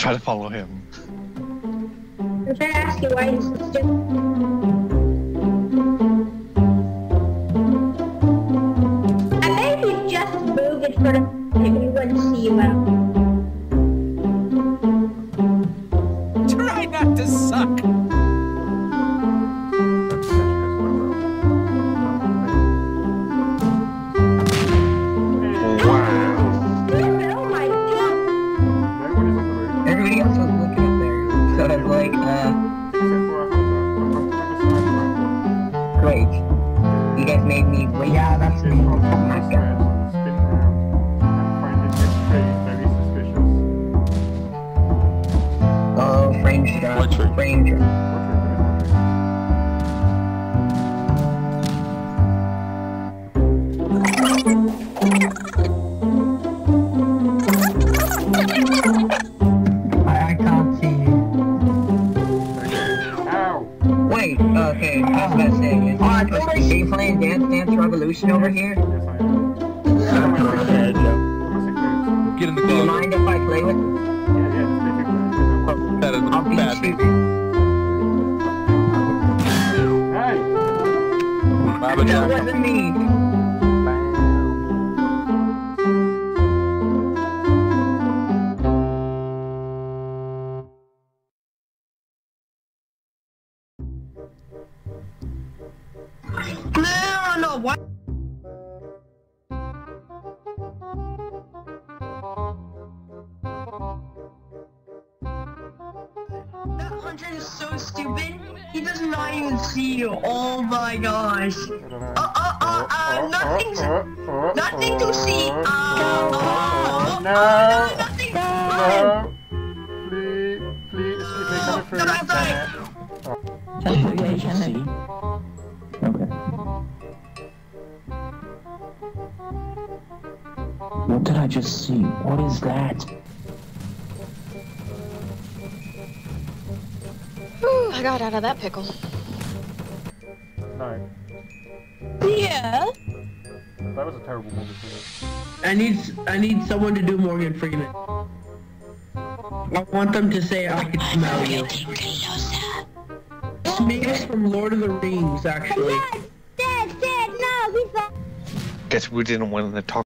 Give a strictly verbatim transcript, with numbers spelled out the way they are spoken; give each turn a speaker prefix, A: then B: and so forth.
A: try to follow him.
B: I'm trying to ask you why he's so stupid. I bet if you just moved in front of him, he wouldn't see you out.
C: Try not to suck.
D: Like, uh... Great. You guys made me wait. Yeah, that's me. Oh my god.
E: Spin around and find it very suspicious.
D: Oh, frame shot.
F: What trick?
D: Frame shot. Wait, okay, I was gonna say, is uh, are you playing Dance Dance Revolution over here?
E: Yes, I am.
F: Get in the
D: Do you
F: club.
D: mind if I play with you?
E: Yeah, yeah, just take it.
F: That is a
D: I'll beat
F: bad
D: you.
E: Hey!
F: Baba
D: That
F: Jack.
D: wasn't me!
G: No, no, what? That hunter is so stupid. He does not even see you. Oh my gosh. Uh, uh, uh, uh, nothing, nothing to see. Uh, uh,
E: No!
G: uh, nothing.
E: No! Please, please, excuse me, coming through.
G: Come outside.
D: What did you see? Okay. What did I just see? What is that?
H: Whew, I got out of that pickle.
E: No.
G: Yeah.
E: That was a terrible movie, wasn't
G: I need, I need someone to do Morgan Freeman. I want them to say I can smell you. Smears from Lord of the Rings, actually.
B: Dad, Dad, Dad, no, he's not.
A: Guess we didn't want to talk.